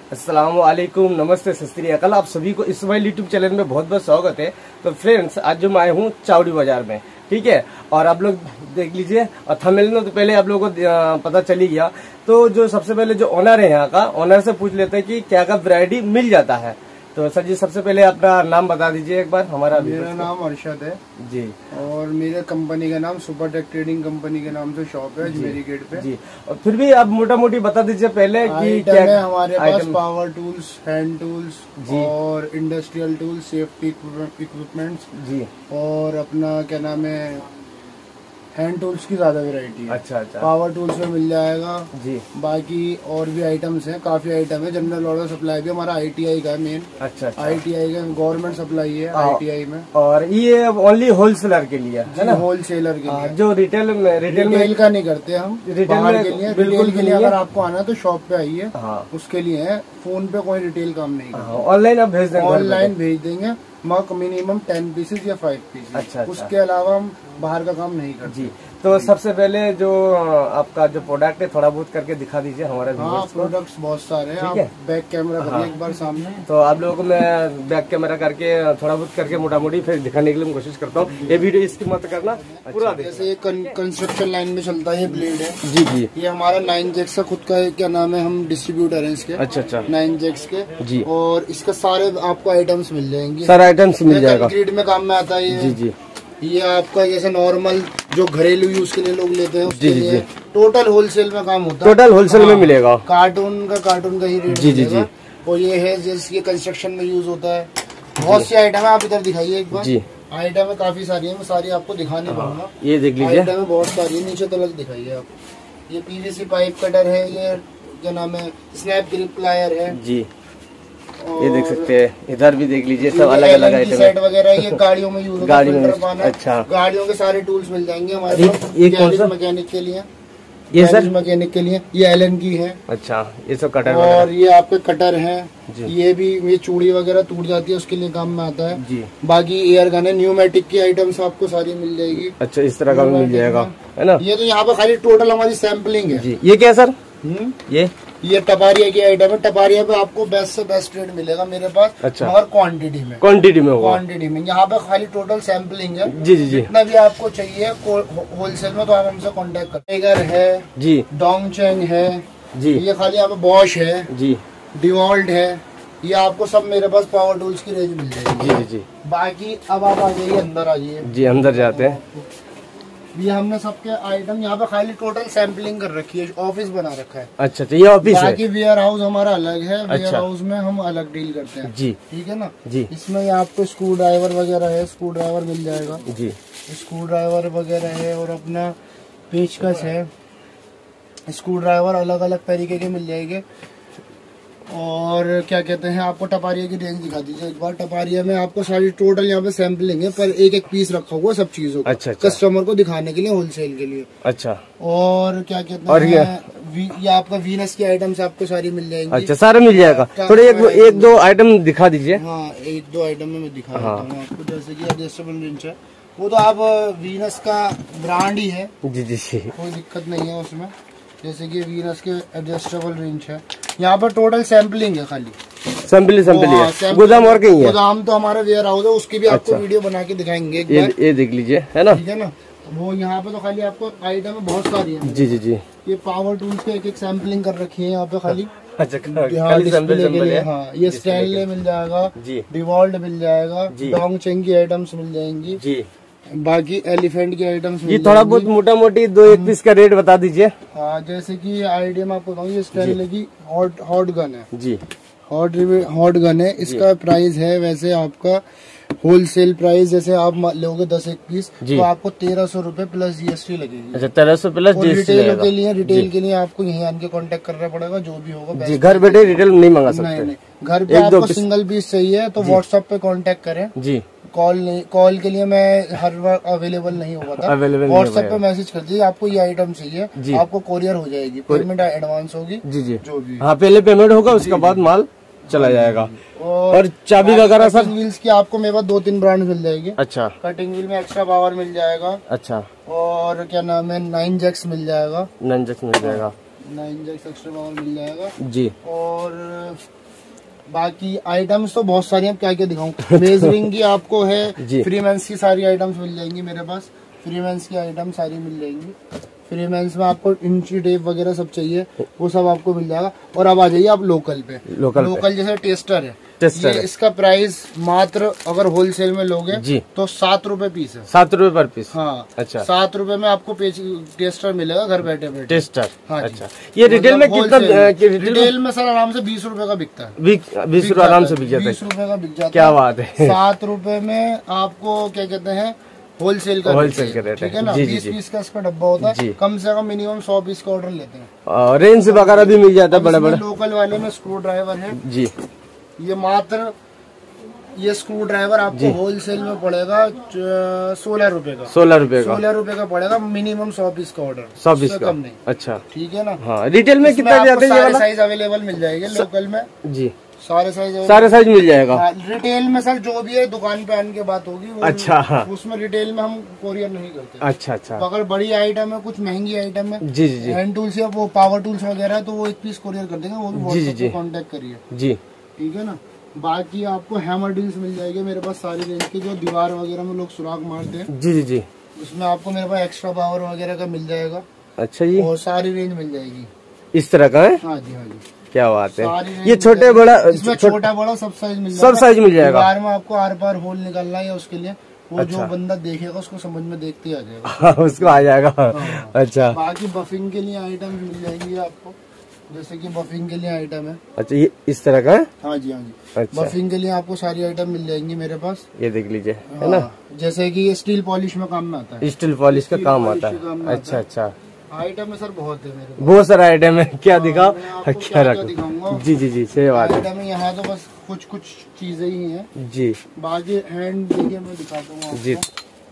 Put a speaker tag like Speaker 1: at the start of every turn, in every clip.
Speaker 1: अस्सलाम वालेकुम, नमस्ते, सत श्री अकाल। आप सभी को इस मोबाइल यूट्यूब चैनल में बहुत बहुत स्वागत है। तो फ्रेंड्स, आज जो मैं आया हूँ चावड़ी बाजार में, ठीक है। और आप लोग देख लीजिए, और थंबनेल में तो पहले आप लोगों को पता चली गया। तो जो सबसे पहले जो ओनर है यहाँ का, ओनर से पूछ लेते हैं कि क्या क्या वैरायटी मिल जाता है। तो सर जी, सबसे पहले अपना नाम बता दीजिए एक बार हमारा।
Speaker 2: मेरा नाम अरशद है
Speaker 1: जी,
Speaker 2: और मेरे कंपनी का नाम सुपरटेक ट्रेडिंग कंपनी के नाम से शॉप है अजमेरी गेट पे।
Speaker 1: जी, और फिर भी आप मोटा मोटी बता दीजिए पहले कि क्या
Speaker 2: है हमारे पास। पावर टूल्स, हैंड टूल्स और इंडस्ट्रियल टूल्स, सेफ्टी इक्विपमेंट्स जी, और अपना क्या नाम है, हैंड टूल्स की ज्यादा वैरायटी है।
Speaker 1: अच्छा अच्छा।
Speaker 2: पावर टूल्स में मिल जाएगा
Speaker 1: जी।
Speaker 2: बाकी और भी आइटम्स हैं, काफी आइटम है। जनरल ऑर्डर सप्लाई भी हमारा ITI का है मेन।
Speaker 1: अच्छा अच्छा।
Speaker 2: ITI का गवर्नमेंट सप्लाई है ITI में।
Speaker 1: और ये ओनली होलसेलर के लिए है ना?
Speaker 2: होलसेलर के लिए।
Speaker 1: जो रिटेल में
Speaker 2: का नहीं करते हम,
Speaker 1: रिटेल में
Speaker 2: के लिए।
Speaker 1: बिल्कुल
Speaker 2: के लिए अगर आपको आना है तो शॉप पे आइए।
Speaker 1: हाँ,
Speaker 2: उसके लिए है। फोन पे कोई रिटेल काम नहीं करता।
Speaker 1: ऑनलाइन आप भेज देंगे?
Speaker 2: ऑनलाइन भेज देंगे। मिनिमम 10 पीसेज या 5 पीसेज।
Speaker 1: अच्छा।
Speaker 2: उसके अलावा हम बाहर का काम नहीं करते
Speaker 1: जी। तो सबसे पहले जो आपका जो प्रोडक्ट है थोड़ा बहुत करके दिखा दीजिए हमारे व्यूअर्स को।
Speaker 2: प्रोडक्ट्स बहुत सारे हैं।
Speaker 1: ठीक है,
Speaker 2: बैक कैमरा करिए एक बार सामने।
Speaker 1: तो आप लोगों को मैं बैक कैमरा करके थोड़ा बहुत करके मोटा मोटी फिर दिखाने के लिए मैं कोशिश करता हूँ। ये वीडियो इसकी मत करना पूरा।
Speaker 2: जैसे ये कंस्ट्रक्शन लाइन में चलता है, ये ब्लेड है।
Speaker 1: जी जी।
Speaker 2: ये हमारा 9 जैक्स का खुद का क्या नाम है, हम डिस्ट्रीब्यूटर है इसके।
Speaker 1: अच्छा अच्छा।
Speaker 2: 9 जैक्स के
Speaker 1: जी।
Speaker 2: और इसके सारे आपको आइटम्स मिल जाएंगे।
Speaker 1: सारे आइटम्स मिल जाएगा।
Speaker 2: ग्रिड में काम में आता है।
Speaker 1: जी जी।
Speaker 2: ये आपका जैसे नॉर्मल जो घरेलू यूज के लिए लोग लेते हैं उसके
Speaker 1: जी,
Speaker 2: लिए
Speaker 1: जी।
Speaker 2: टोटल होलसेल में काम होता है।
Speaker 1: टोटल होलसेल में मिलेगा।
Speaker 2: कार्टून का ही रेट।
Speaker 1: जी जी जी।
Speaker 2: और ये है जैसे कंस्ट्रक्शन में यूज होता है। बहुत सी आइटम है, आप इधर दिखाइए एक बार। जी, आइटम है काफी सारी है, मैं सारी आपको दिखाने पाऊंगा।
Speaker 1: ये देख लीजिए,
Speaker 2: आइटम है बहुत सारी है। नीचे तक दिखाइए आप। ये PVC पाइप कटर है, ये क्या नाम है, स्नैप ग्रिप प्लायर है जी।
Speaker 1: ये देख सकते हैं, इधर भी देख लीजिए, सब अलग अलग आइटम
Speaker 2: सेट वगैरह ये गाड़ियों में यूज होता है। गाड़ी में।
Speaker 1: अच्छा,
Speaker 2: गाड़ियों के सारे टूल्स मिल जाएंगे हमारे पास।
Speaker 1: ये कौन सा
Speaker 2: मैकेनिक के लिए?
Speaker 1: ये सर
Speaker 2: मैकेनिक के लिए ये एलन की है।
Speaker 1: अच्छा, ये सब कटर
Speaker 2: और ये आपके कटर है। ये भी ये चूड़ी वगैरह टूट जाती है उसके लिए काम में आता है जी। बाकी एयर गन है, न्यूमेटिक की आइटम्स आपको सारी मिल जाएगी।
Speaker 1: अच्छा, इस तरह का मिल जाएगा, है ना?
Speaker 2: ये तो यहाँ पे खाली टोटल हमारी सैम्पलिंग है जी।
Speaker 1: ये क्या है सर? ये
Speaker 2: टपारिया की आइटम है। टपारिया पे आपको बेस्ट से बेस्ट रेट मिलेगा मेरे पास। अच्छा, मगर क्वांटिटी में यहाँ पे खाली टोटल सैम्पलिंग है जी जी जी। जितना भी आपको चाहिए होलसेल में तो आप हमसे कांटेक्ट कर। टाइगर है जी, डोंगचेंग है जी, ये खाली यहाँ पे बॉश है जी, डिवॉल्ट है। ये आपको सब मेरे पास पावर टूल्स की रेंज मिल जाएगी जी जी। बाकी अब आप आ जाइए, अंदर आ जाइए
Speaker 1: जी। अंदर जाते हैं।
Speaker 2: ये हमने सबके आइटम यहाँ पे खाली टोटल सैम्पलिंग कर रखी है, ऑफिस बना रखा है।
Speaker 1: अच्छा, तो ये ऑफिस है।
Speaker 2: बाकी वेयर हाउस हमारा अलग है। वेयर हाउस में हम अलग डील करते हैं जी, ठीक है ना जी। इसमें आपको स्क्रू ड्राइवर वगैरह है, स्क्रू ड्राइवर मिल जाएगा जी, स्क्रू ड्राइवर वगैरह है। और अपना पेचकस है, स्क्रू ड्राइवर अलग अलग तरीके के मिल जाएंगे। और क्या कहते हैं, आपको टपारिया की रेंज दिखा दीजिए एक बार। टपारिया में आपको सारी टोटल यहाँ पे सैम्पलिंग है, पर एक एक पीस रखा हुआ सब चीजों का। अच्छा, कस्टमर को दिखाने के लिए, होलसेल के लिए। अच्छा। और क्या कहते हैं, ये आपका वीनस की आइटम्स आपको सारी मिल जाएंगी। अच्छा, सारे मिल जाएगा। थोड़े एक दो आइटम दिखा दीजिए। हाँ, एक दो आइटम में मैं दिखा देता हूँ आपको। जैसे की एडजस्टेबल रिंच है, वो तो आप वीनस का ब्रांड ही है जी जी, कोई दिक्कत नहीं है उसमें। जैसे कि वीनस के एडजस्टेबल रेंज है। यहाँ पर टोटल सैम्पलिंग है, खाली सैम्पल है। गोदाम और कहीं है? गोदाम तो हमारा वेयर हाउस है, उसकी भी आपको वीडियो बना के दिखाएंगे एक बार। ये देख लीजिए, है ना? ठीक है ना? वो यहाँ पे तो खाली आपको आइटम बहुत सारी है जी जी जी। ये पावर टूल्स के एक सैम्पलिंग कर रखी है यहाँ पे खाली। अच्छा, हाँ, ये स्टैनले मिल जाएगा जी, डिवॉल्ट मिल जाएगा, डोंगचेंग की आइटम्स मिल जाएंगी जी। बाकी एलिफेंट की आइटम्स ये थोड़ा बहुत मोटा मोटी 2-1 पीस का रेट बता दीजिए। हाँ, जैसे कि आइडिया में आपको बताऊँ, ये स्टैनले की हॉट गन है जी, हॉट गन है। इसका प्राइस है वैसे आपका होलसेल प्राइस, जैसे आप लोगे 10-1 पीस तो आपको 1300 रुपए प्लस GST लगेगी। अच्छा, 1300 प्लस GST। रिटेल के लिए आपको यहीं आके कांटेक्ट करना पड़ेगा, जो भी होगा जी। घर बैठे रिटेल नहीं मंगा सकते? नहीं, घर पे आपको सिंगल पीस चाहिए तो व्हाट्सएप पे कांटेक्ट करें जी। कॉल के लिए मैं हर बार अवेलेबल नहीं होगा था। व्हाट्सएप पे मैसेज कर दीजिए, आपको ये आइटम चाहिए, आपको कोरियर हो जाएगी। पेमेंट एडवांस होगी जी जी, जो भी। हाँ, पहले पेमेंट होगा, उसके बाद माल चला जाएगा। और चाबी वगैरह सर? व्हील्स की आपको मेरे पास 2-3 ब्रांड मिल जाएगी। अच्छा, कटिंग व्हील में एक्स्ट्रा पावर मिल जाएगा। अच्छा, और क्या नाम है, 9 जैक्स मिल जाएगा। 9 जैक्स मिल जाएगा, 9 जैक्स एक्स्ट्रा पावर मिल जाएगा जी। और बाकी आइटम्स तो बहुत सारी हैं, क्या क्या दिखाऊं। मेजरिंग की आपको है, फ्रीमेंस की सारी आइटम्स मिल जाएंगी मेरे पास। फ्रीमेंस की आइटम सारी मिल जाएंगी। फ्रीमेंस में आपको इंची टेप वगैरह सब चाहिए, वो सब आपको मिल जाएगा। और अब आ जाइए आप लोकल पे। लोकल जैसे टेस्टर है, ये इसका प्राइस मात्र अगर होलसेल में लोगे जी तो 7 रुपए पीस है।
Speaker 1: 7 रुपए पर पीस?
Speaker 2: हाँ। अच्छा, 7 रुपए में आपको टेस्टर मिलेगा घर बैठे बैठे। टेस्टर? हाँ। अच्छा,
Speaker 1: ये रिटेल में कितना?
Speaker 2: रिटेल में सर आराम से 20 रुपए का बिकता है।
Speaker 1: 20 रुपए आराम से बिक जाता है?
Speaker 2: 20 रुपए का बिक जाता है।
Speaker 1: क्या बात है।
Speaker 2: 7 रुपए में आपको क्या कहते हैं होलसेल का रेट है, ठीक है ना। 20 पीस का इसका डब्बा होता है, कम से कम मिनिमम 100 पीस का ऑर्डर लेते हैं।
Speaker 1: रेंज वगैरह भी मिल जाता है बड़े बड़े।
Speaker 2: लोकल वाले में स्क्रू ड्राइवर है
Speaker 1: जी,
Speaker 2: ये मात्र ये स्क्रू ड्राइवर आपको होलसेल में पड़ेगा 16 रुपए का। 16 रुपए का पड़ेगा, मिनिमम 100 पीस का ऑर्डर।
Speaker 1: 100 पीस का?
Speaker 2: कम नहीं।
Speaker 1: अच्छा,
Speaker 2: ठीक है ना।
Speaker 1: हाँ, रिटेल में कितना जाते हैं?
Speaker 2: सारे साइज अवेलेबल मिल जाएंगे लोकल में जी, सारे साइज
Speaker 1: मिल जाएगा।
Speaker 2: रिटेल में सर जो भी है दुकान पे आने के बात होगी।
Speaker 1: अच्छा, हाँ।
Speaker 2: उसमें रिटेल में हम कोरियर नहीं करते।
Speaker 1: अच्छा अच्छा।
Speaker 2: तो अगर बड़ी आइटम है, कुछ महंगी आइटम है
Speaker 1: जी जी जी,
Speaker 2: हैंड टूल्स या वो पावर टूल्स वगैरह, तो वो 1 पीस कोरियर कर देंगे, वो भी व्हाट्सएप पे कांटेक्ट करिए जी, ठीक है ना। बाकी आपको हैमर ड्रिल्स मिल जाएगी मेरे पास सारी रेंज के, जो दीवार वगैरह में लोग सुराख मारते हैं। जी जी जी, उसमें आपको मेरे पास एक्स्ट्रा पावर वगैरह का मिल जाएगा। अच्छा जी, और सारी रेंज मिल जाएगी।
Speaker 1: इस तरह का है?
Speaker 2: हाँ जी, हाँ जी।
Speaker 1: क्या बात है। ये छोटे बड़ा,
Speaker 2: इसमें छोटा बड़ा सब साइज मिल जाएगा।
Speaker 1: सब साइज मिल जाएगा।
Speaker 2: दीवार में आपको आर पार होल निकालना है, उसके लिए वो अच्छा, जो बंदा देखेगा उसको समझ में देखते ही आ जाएगा। उसको
Speaker 1: आ जाएगा। हाँ। अच्छा,
Speaker 2: बाकी बफिंग के लिए आइटम मिल जाएंगी आपको, जैसे कि बफिंग के लिए आइटम है।
Speaker 1: अच्छा, ये इस तरह का है?
Speaker 2: हाँ जी, हाँ जी। अच्छा। बफिंग के लिए आपको सारी आइटम मिल जाएंगी मेरे पास।
Speaker 1: ये देख लीजिए, है ना।
Speaker 2: जैसे कि ये स्टील पॉलिश में काम में आता है।
Speaker 1: स्टील पॉलिश का काम आता है। अच्छा अच्छा,
Speaker 2: आइटम है सर बहुत है मेरे पास।
Speaker 1: बहुत सारा आइटम है। क्या दिखाओ? क्या रखो? जी जी जी, सही बात है।
Speaker 2: आइटम है यहाँ तो बस कुछ कुछ चीजें ही हैं जी, बाकी हैंड देखिए मैं दिखाता हूँ जी।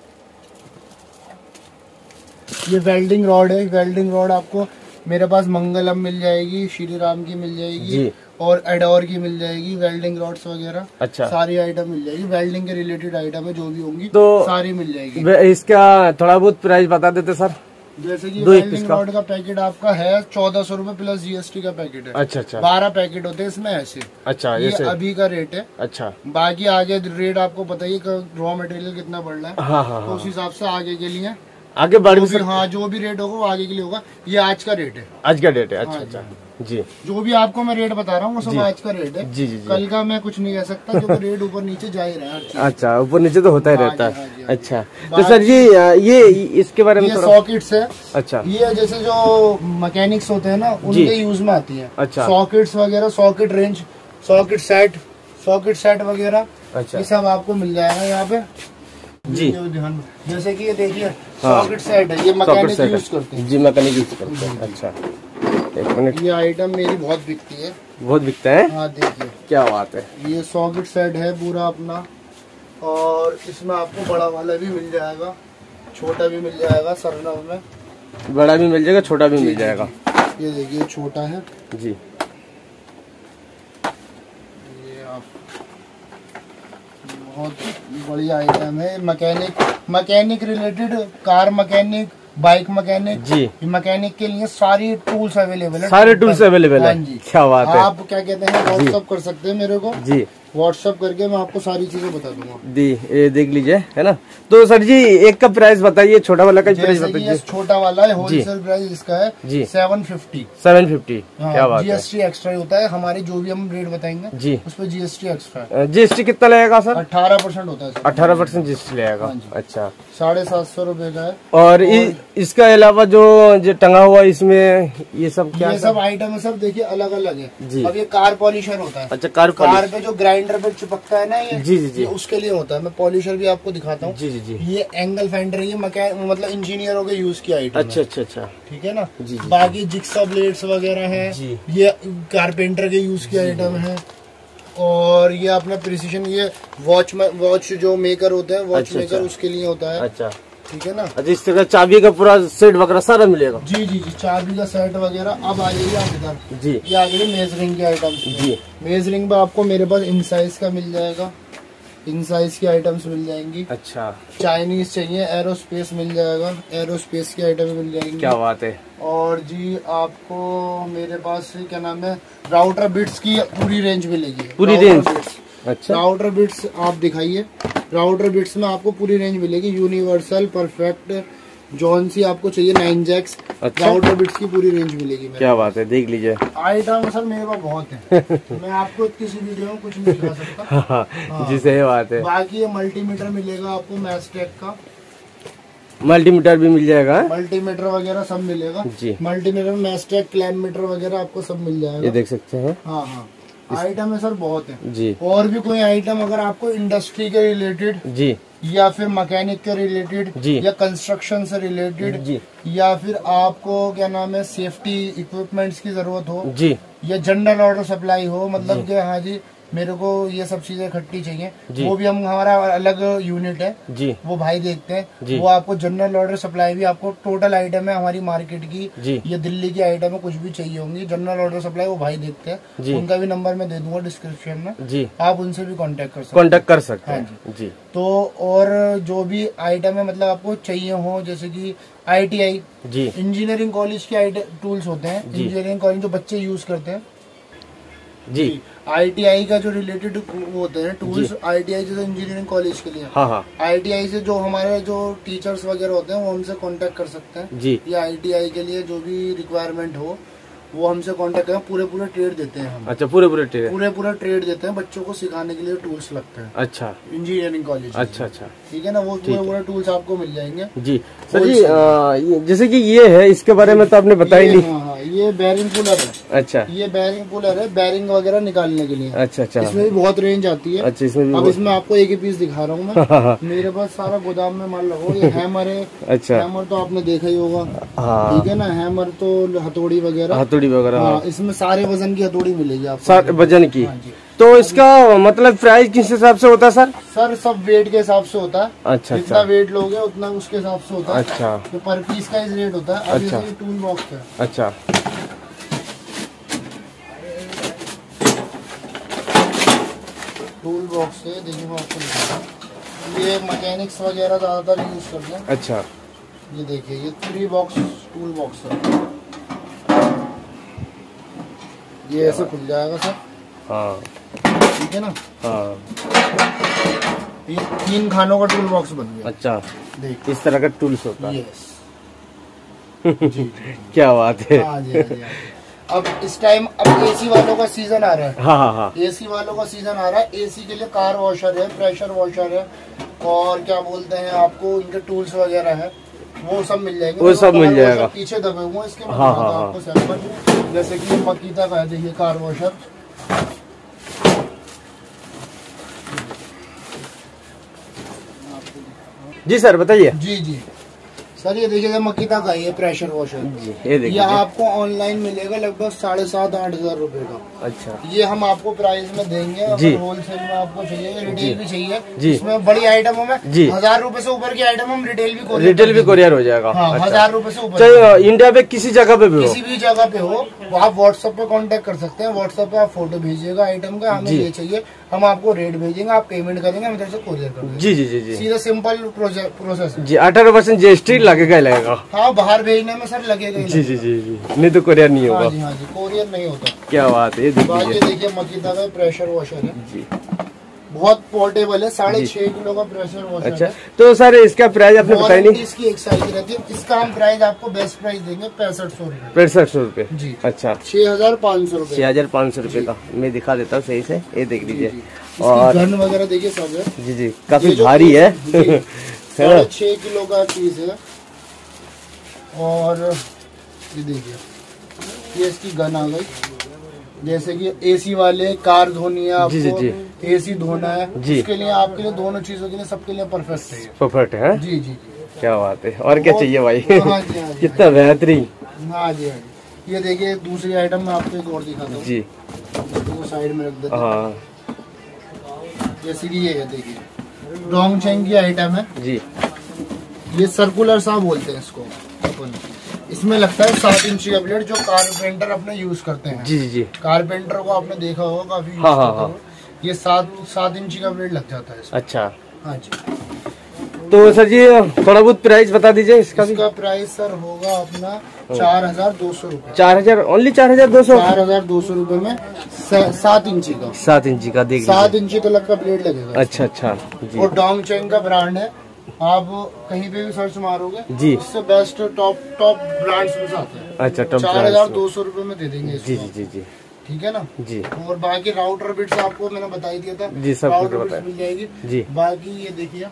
Speaker 2: ये वेल्डिंग रॉड है। वेल्डिंग रॉड आपको मेरे पास मंगलम मिल जाएगी, श्री राम की मिल जाएगी जी, और एडोर की मिल जाएगी, वेल्डिंग रॉड्स वगैरह। अच्छा, सारी आइटम मिल जाएगी। वेल्डिंग के रिलेटेड आइटम है जो भी होंगी तो सारी मिल जाएगी।
Speaker 1: इसका थोड़ा बहुत प्राइस बता देते सर।
Speaker 2: जैसे कि वेल्डिंग रॉड का पैकेट आपका है 1400 रुपए प्लस जीएसटी का पैकेट है। अच्छा अच्छा, 12 पैकेट होते हैं इसमें ऐसे। अच्छा, ये अभी का रेट है। अच्छा, बाकी आगे रेट आपको बताइए रॉ मटेरियल कितना बढ़ रहा है। हाँ हाँ, तो उस हिसाब से आगे के लिए
Speaker 1: आगे बढ़ भी
Speaker 2: हाँ, जो भी रेट होगा वो आगे के लिए होगा। ये आज का रेट है।
Speaker 1: आज का रेट है? अच्छा अच्छा जी,
Speaker 2: जो भी आपको मैं रेट बता रहा हूँ वो सब आज का रेट है। जी जी, कल का मैं कुछ नहीं कह सकता क्योंकि रेट ऊपर नीचे जा ही रहा है। अच्छा, ऊपर नीचे तो होता ही रहता है। अच्छा, तो सर जी ये इसके बारे में ये सॉकेट्स है। अच्छा, ये जैसे जो मैकेनिक्स होते हैं ना उनके यूज में आती है। अच्छा, सॉकेट्स वगैरह, सॉकेट रेंज, सॉकेट सेट वगैरह, ये सब आपको मिल जाएगा यहाँ पे जी। जैसे कि ये देखिए सॉकेट सेट है, ये मैकेनिक यूज करते हैं जी, मैकेनिक यूज करते हैं। अच्छा, एक मिनट, ये आइटम मेरी बहुत बिकती है। बहुत बिकता है? हाँ, देखिए क्या बात है। ये सॉकेट सेट है पूरा अपना, और इसमें आपको बड़ा वाला भी मिल जाएगा, छोटा भी मिल जाएगा। सरनव में
Speaker 1: बड़ा भी मिल जाएगा, छोटा भी मिल जाएगा।
Speaker 2: ये देखिए छोटा है जी। बहुत बढ़िया आइटम है। Mechanic related, car mechanic, bike mechanic जी, मैकेनिक के लिए सारी टूल्स अवेलेबल है। सारे टूल्स अवेलेबल है जी। क्या बात है। आप क्या कहते हैं व्हाट्सएप कर सकते हैं मेरे को जी, व्हाट्सएप करके मैं आपको सारी चीजें बता दूंगा जी। ये देख लीजिए, है ना। तो सर जी एक का प्राइस बताइए, छोटा वाला का प्राइस बताइए। छोटा वाला है होलसेल प्राइस इसका है जी 750। क्या बात है। जीएसटी एक्स्ट्रा होता है हमारे, जो भी हम रेट बताएंगे जी उस पर जीएसटी एक्स्ट्रा है। जीएसटी कितना लगेगा सर? 18% होता है। 18% जीएसटी लगेगा। अच्छा, 750 रुपए का है। और इसका अलावा जो टंगा हुआ इसमें ये सब क्या? ये सब आइटम है सब देखिए अलग अलग है जी। अब ये कार पॉलिशर होता है। अच्छा, कार पे जो ग्राइंडर पे चिपकता है ना ये जी जी जी, उसके लिए होता है। मैं पॉलिशर भी आपको दिखाता हूँ जी जी जी। ये एंगल फाइंडर है, ये मतलब इंजीनियरों के यूज की आइटम। अच्छा अच्छा अच्छा, ठीक है ना जी। बाकी जिक्सा ब्लेड्स वगैरह है, ये कारपेंटर के यूज की आइटम है। और ये अपना प्रिसीजन, ये वॉच जो मेकर होता है, वॉच मेकर उसके लिए होता है। अच्छा, ठीक है ना। अच्छा, इस तरह चाबी का पूरा सेट वगैरह सारा मिलेगा जी जी जी, चाबी का सेट वगैरह। अब आ जाइए आप इधर जी, ये आ गई मेजरिंग के आइटम जी। मेजरिंग में आपको मेरे पास इन साइज का मिल जाएगा, इन साइज की आइटम्स मिल जाएंगी।
Speaker 1: अच्छा,
Speaker 2: चाइनीज चाहिए एरोस्पेस मिल जाएगा, एरोस्पेस की आइटम मिल जाएंगी।
Speaker 1: क्या बात है। और
Speaker 2: जी आपको मेरे पास क्या नाम है, राउटर बिट्स की पूरी रेंज मिलेगी।
Speaker 1: पूरी रेंज? अच्छा,
Speaker 2: राउटर बिट्स आप दिखाइए। राउटर बिट्स में आपको पूरी रेंज मिलेगी, यूनिवर्सल, परफेक्ट, जॉन सी आपको चाहिए 9 जैक्स। अच्छा, राउटर बिट्स की पूरी रेंज मिलेगी।
Speaker 1: क्या बात है, देख लीजिए।
Speaker 2: आइटम सर मेरे पास बहुत है मैं आपको किसी वीडियो में कुछ नहीं दिखा सकता।
Speaker 1: हाँ, जी सही बात है।
Speaker 2: बाकी ये मल्टीमीटर मिलेगा आपको, मैस्टेक का
Speaker 1: मल्टीमीटर भी मिल जाएगा।
Speaker 2: मल्टीमीटर वगैरह सब मिलेगा जी। मल्टीमीटर, मैस्टेक, क्लैम मीटर वगैरह आपको सब मिल जाएगा।
Speaker 1: ये देख सकते हैं।
Speaker 2: हाँ हाँ, आइटम है सर बहुत है
Speaker 1: जी। और
Speaker 2: भी कोई आइटम अगर आपको इंडस्ट्री के रिलेटेड
Speaker 1: जी, या
Speaker 2: फिर मैकेनिक के रिलेटेड जी, या कंस्ट्रक्शन से रिलेटेड जी, या फिर आपको क्या नाम है सेफ्टी इक्विपमेंट्स की जरूरत हो जी, या जनरल ऑर्डर सप्लाई हो, मतलब कि हाँ जी मेरे को ये सब चीजें इकट्ठी चाहिए, वो भी हम हमारा अलग यूनिट है जी, वो भाई देखते हैं। वो आपको जनरल ऑर्डर सप्लाई भी, आपको टोटल आइटम है हमारी मार्केट की जी, ये दिल्ली की आइटम है, कुछ भी चाहिए होंगी जनरल ऑर्डर सप्लाई वो भाई देखते हैं। उनका भी नंबर मैं दे दूंगा डिस्क्रिप्शन में जी, आप उनसे भी कांटेक्ट कर सकते हैं जी। तो और जो भी आइटम है मतलब आपको चाहिए हो, जैसे कि ITI जी, इंजीनियरिंग कॉलेज के टूल्स होते हैं, इंजीनियरिंग कॉलेज जो बच्चे यूज करते हैं जी, ITI का जो रिलेटेड होते हैं टूल्स, ITI जैसे इंजीनियरिंग कॉलेज के लिए। हाँ हाँ, ITI से जो हमारे जो टीचर्स वगैरह होते हैं वो हमसे कांटेक्ट कर सकते हैं जी, या ITI के लिए जो भी रिक्वायरमेंट हो वो हमसे कांटेक्ट करें। पूरे ट्रेड देते हैं हम। अच्छा, पूरे ट्रेड देते हैं, बच्चों को सिखाने के लिए टूल्स लगते हैं। अच्छा, इंजीनियरिंग कॉलेज। अच्छा, ठीक है ना, वो पूरे टूल्स आपको मिल जाएंगे जी। सर जी
Speaker 1: जैसे कि ये है, इसके बारे में तो आपने बताया नहीं।
Speaker 2: हाँ, ये बैरिंग पुलर है। अच्छा, ये बैरिंग पुलर है, बैरिंग वगैरह निकालने के लिए। अच्छा, इसमें भी बहुत रेंज आती है। अच्छा, इसमें अब इसमें आपको एक ही पीस दिखा रहा हूँ मैं। मेरे पास सारा गोदाम में माल लगा। ये हैमर है। अच्छा, हैमर तो आपने देखा ही होगा, ठीक है ना, हैमर तो हथौड़ी वगैरह हाँ, इसमें सारे वजन की हथौड़ी मिलेगी आपको, सारे वजन की। हाँ जी।
Speaker 1: तो इसका मतलब प्राइस किस हिसाब से होता है सर?
Speaker 2: सर सब वेट के हिसाब से होता है। अच्छा, जितना वेट लोगे उतना उसके हिसाब से होता है। अच्छा, तो पर पीस का इस रेट होता है। अच्छा, टूल बॉक्स है। अच्छा, टूल बॉक्स है, देखिए मैं आपको ये मैकेनिक्स वगैरह ज्यादातर यूज करते हैं। अच्छा, ये देखिए ये 3 बॉक्स टूल बॉक्स है। ये ऐसे खुल जाएगा सर। हाँ, ठीक है ना। हाँ, ये 3 खानों का टूल बॉक्स बन गया। अच्छा, देख इस तरह का टूल्स होता है। यस जी, क्या बात है। हाँ जी, हाँ जी। अब इस टाइम अब AC वालों का सीजन आ रहा है। हाँ हाँ हाँ, AC वालों का सीजन आ रहा है। AC के लिए कार वॉशर है, प्रेशर वॉशर है, और क्या बोलते हैं आपको इनके टूल्स वगैरह है, वो सब मिल जाएंगे। वो सब मिल जाएगा। पीछे दबे हुए इसके। हाँ हाँ, आपको सैंपल जैसे कि मकीता का है, देखिए कार वॉशर।
Speaker 1: जी सर बताइए।
Speaker 2: जी जी सर, ये देखिए मकीता का ये प्रेशर वॉशर जी, ये आपको ऑनलाइन मिलेगा लगभग 7,500-8 हजार रूपए का। अच्छा, ये हम आपको प्राइस में देंगे। अगर होलसेल में आपको चाहिए, रिटेल भी चाहिए जी, इसमें बड़ी आइटमों में 1000 रूपए से ऊपर की आइटम हम रिटेल भी कोरियर हो जाएगा। हाँ, 1000 रूपए से ऊपर, चाहे
Speaker 1: इंडिया पे किसी जगह पे भी हो,
Speaker 2: किसी भी जगह पे हो, आप व्हाट्सएप पे कांटेक्ट कर सकते हैं। व्हाट्सएप पे आप फोटो भेजिएगा आइटम का, हमें ये चाहिए, हम आपको रेट भेजेंगे, आप पेमेंट करेंगे, हम तरफ से कोरियर कर देंगे। जी जी जी जी, सीधा सिंपल प्रोसेस जी। 18% GST लगेगा। हाँ, बाहर भेजने में सर लगेगा। जी जी जी जी, नहीं तो कोरियर नहीं होगा। हाँ जी, हाँ जी, कोरियर नहीं होता। क्या बात है। देखिए मकीता का प्रेशर वॉशर है जी, बहुत पोर्टेबल है, 6.5 किलो का प्रेशर वॉशर। अच्छा, तो सर इसका प्राइस आपने बताया नहीं? इसकी एक साल की रहती है। इसका हम प्राइस आपको बेस्ट प्राइस देंगे 6500 रूपये। 6500 रूपये जी। अच्छा, 6500 रूपये। 6500 रूपये का मैं दिखा देता हूँ सही से, ये देख लीजिए। और गन वगैरह देखिए सब है। जी जी, काफी भारी है। 6.5 किलो का पीस है। और ये देखिए ये इसकी गन आ गई, जैसे कि AC वाले कार धोनी है आपको, AC धोना है, उसके लिए आपके लिए दोनों चीजों के लिए सबके लिए परफेक्ट है। परफेक्ट है जी जी, क्या बात है। और क्या चाहिए भाई। हाँ जी, हाँ जी, कितना बेहतरीन। हाँ जी, हाँ जी, ये देखिए दूसरी आइटम में आपको एक और दिखाता हूँ जी, तो साइड में रख देते हैं। हाँ, जैसे कि ये है देखिए डोंगचेंग की आइटम है जी, ये सर्कुलर सा बोलते हैं इसको अपन। इसमें लगता है 7 इंच का ब्लेड, जो कारपेंटर अपने यूज करते हैं। जी जी, कारपेंटर को आपने देखा होगा काफी। हाँ हाँ हाँ, ये 7 इंची का ब्लेड लग जाता है इसमें।
Speaker 1: अच्छा,
Speaker 2: हाँ जी।
Speaker 1: तो सर जी थोड़ा बहुत प्राइस बता दीजिए इसका भी।
Speaker 2: इसका प्राइस सर होगा अपना 4,200 रूपये।
Speaker 1: 4,000 ओनली 4,200?
Speaker 2: 4,200 रूपये में 7 इंची का।
Speaker 1: 7 इंची का देख
Speaker 2: 7 इंची तक का ब्लेड लगेगा।
Speaker 1: अच्छा अच्छा जी।
Speaker 2: और डोंग चेन का ब्रांड है, आप कहीं पे भी सर्च मारोगे
Speaker 1: जी,
Speaker 2: इससे बेस्ट टॉप ब्रांड्स में से आते हैं।
Speaker 1: अच्छा, टॉप
Speaker 2: 4,200 रूपये में दे देंगे
Speaker 1: जी जी जी जी,
Speaker 2: ठीक है ना जी। और बाकी राउटर बिट्स आपको मैंने बता ही दिया था
Speaker 1: जी, सब
Speaker 2: राउटर बिट्स मिल जाएगी
Speaker 1: जी।
Speaker 2: बाकी ये देखिए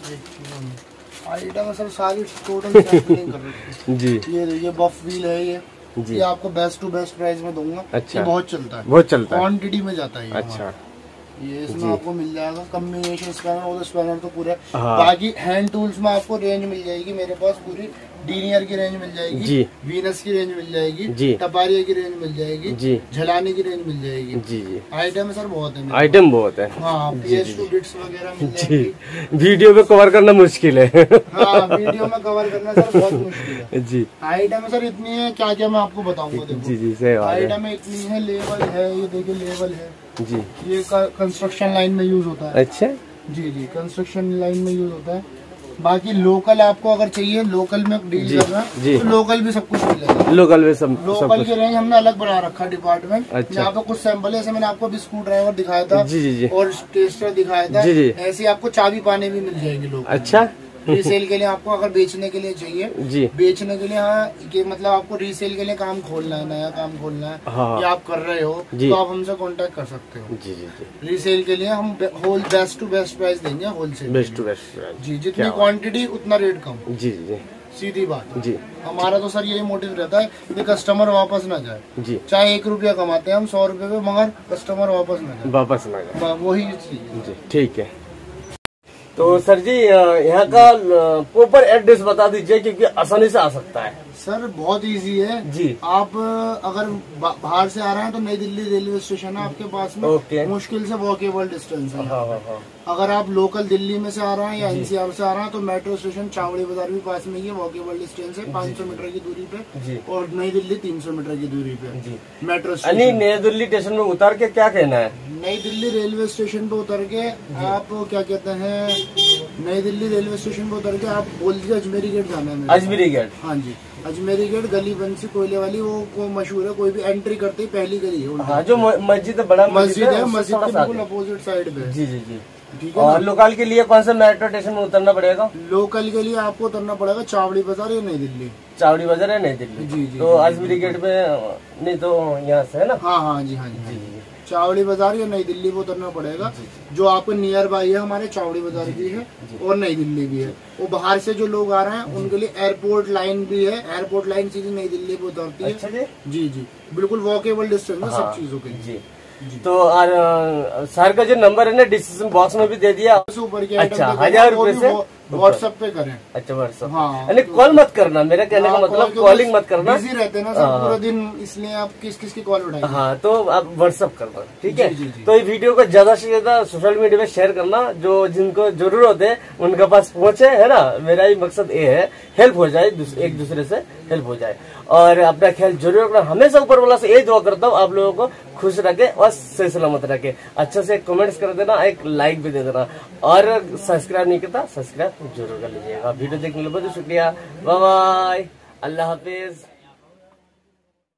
Speaker 2: आइटम सर सारी टोटल सैंपलिंग कर रखी है जी। ये देखिए बफ व्हील है ये जी, ये आपको बेस्ट टू बेस्ट प्राइस में दूंगा। अच्छा, ये बहुत चलता है, बहुत चलता है, क्वांटिटी में जाता है। अच्छा, ये इसमें आपको मिल जाएगा कॉम्बिनेशन स्पैनर और स्पैनर तो पूरे। बाकी हैंड टूल्स में आपको रेंज मिल जाएगी मेरे पास पूरी। डीनियर की रेंज मिल जाएगी जी, वीनस की रेंज मिल जाएगी जी, टपारिया की रेंज मिल जाएगी जी, झलाने की रेंज मिल जाएगी जी जी। आइटम सर बहुत है, आइटम बहुत है। हाँ, PS2 बिट्स वगैरह मिल जाएगी।
Speaker 1: वीडियो में कवर करना मुश्किल है।
Speaker 2: हाँ, वीडियो में कवर करना सर बहुत मुश्किल है जी। आइटम सर इतनी है, क्या क्या मैं आपको बताऊंगा जी जी। सही आइटम इतनी है, लेवल है, ये देखिए लेवल है जी। ये कंस्ट्रक्शन लाइन में यूज होता है। अच्छा जी जी, कंस्ट्रक्शन लाइन में यूज होता है। बाकी लोकल आपको अगर चाहिए, लोकल में डील करना तो लोकल भी सब कुछ मिल जाएगा। लोकल में सब लोकल की रेंज हमने अलग बना रखा डिपार्टमेंट। अच्छा, यहाँ पे कुछ सैंपल है, जैसे मैंने आपको अभी स्क्रू ड्राइवर दिखाया था जी जी जी, और टेस्टर दिखाया था जी जी। ऐसे आपको चाबी पाने भी मिल जाएंगे लोग। अच्छा, रीसेल के लिए आपको अगर बेचने के लिए चाहिए जी, बेचने के लिए, हाँ, कि मतलब आपको रीसेल के लिए काम खोलना है, नया काम खोलना है, हाँ, या आप कर रहे हो तो आप हमसे कांटेक्ट कर सकते हो जी जी जी। रीसेल के लिए हम whole best to best price देंगे, होलसेल बेस्ट टू बेस्ट जी। जितनी क्वांटिटी उतना रेट कम जी जी, सीधी बात जी। हमारा तो सर यही मोटिव रहता है कि कस्टमर वापस ना जाए जी। चाहे 1 रुपया कमाते हैं हम 100 रुपये पे, मगर कस्टमर वापस ना जाए, वही चीज। ठीक है, तो सर जी यहाँ का प्रॉपर एड्रेस बता दीजिए, क्योंकि आसानी से आ सकता है। सर बहुत इजी है जी। आप अगर बाहर से आ रहे हैं तो नई दिल्ली रेलवे स्टेशन है आपके पास में, मुश्किल से वॉकेबल डिस्टेंस है। अगर आप लोकल दिल्ली में से आ रहे हैं या NCR से आ रहे हैं तो मेट्रो स्टेशन चावड़ी बाजार भी पास में ही है, वॉकेबल डिस्टेंस है 500 मीटर की दूरी पे, और नई दिल्ली 300 मीटर की दूरी पे मेट्रो स्टेशन। नई दिल्ली स्टेशन में उतर के क्या कहना है? नई दिल्ली रेलवे स्टेशन पे उतर के आप क्या कहते हैं, नई दिल्ली रेलवे स्टेशन पे उतर के आप बोल दीजिए अजमेरी गेट जाना है। अजमेरी गेट? हाँ जी, अजमेरी गेट, गली बंसी कोयले वाली, वो मशहूर है, कोई भी एंट्री करते ही पहली गली है। हाँ, जो मस्जिद है, बड़ा मस्जिद है, मस्जिद के बिल्कुल अपोजिट साइड पे जी जी जी। ठीक है। और लोकल के लिए कौन सा मेट्रो स्टेशन में उतरना पड़ेगा? लोकल के लिए आपको उतरना पड़ेगा चावड़ी बाजार या नई दिल्ली। चावड़ी बाजार है नई दिल्ली जी जी। तो अजमेरी गेट पे नहीं तो यहाँ से है ना? हाँ हाँ जी, हाँ जी जी। चावड़ी बाजार या नई दिल्ली को उतरना पड़ेगा। जो आपको नियर बाई है, हमारे चावड़ी बाजार भी है और नई दिल्ली भी है। वो बाहर से जो लोग आ रहे हैं उनके लिए एयरपोर्ट लाइन भी है, एयरपोर्ट लाइन सीधी नई दिल्ली पे उतरती है। अच्छा जी जी, बिल्कुल वॉकेबल डिस्टेंस है सब चीजों के लिए। तो सर का जो नंबर है ना डिस्क्रिप्शन बॉक्स में भी दे दिया ऊपर के। अच्छा, 1000 रुपए से व्हाट्सएप पे करें। अच्छा, व्हाट्सएप, हाँ, कॉल मत करना, मेरा कहने का मतलब कॉलिंग मत करना, बिजी रहते हैं ना सर पूरा दिन, इसलिए आप किस की कॉल उठाएंगे। हाँ, तो आप व्हाट्सएप करना, ठीक है। तो ये वीडियो को ज्यादा से ज्यादा सोशल मीडिया में शेयर करना, जो जिनको जरूरत है उनके पास पहुंचे, है ना। मेरा ही मकसद ये है, हेल्प हो जाए, एक दूसरे से हेल्प हो जाए। और अपना ख्याल जरूर रखना, हमेशा ऊपर वाला से ये दुआ करता हूँ आप लोगों को खुश रखे और सही सलामत रखे। अच्छा से कमेंट्स कर देना, एक लाइक भी दे देना, और सब्सक्राइब नहीं करता सब्सक्राइब जरूर कर लीजिएगा। वीडियो देखने के लिए बहुत शुक्रिया, बाय बाय, अल्लाह हाफिज।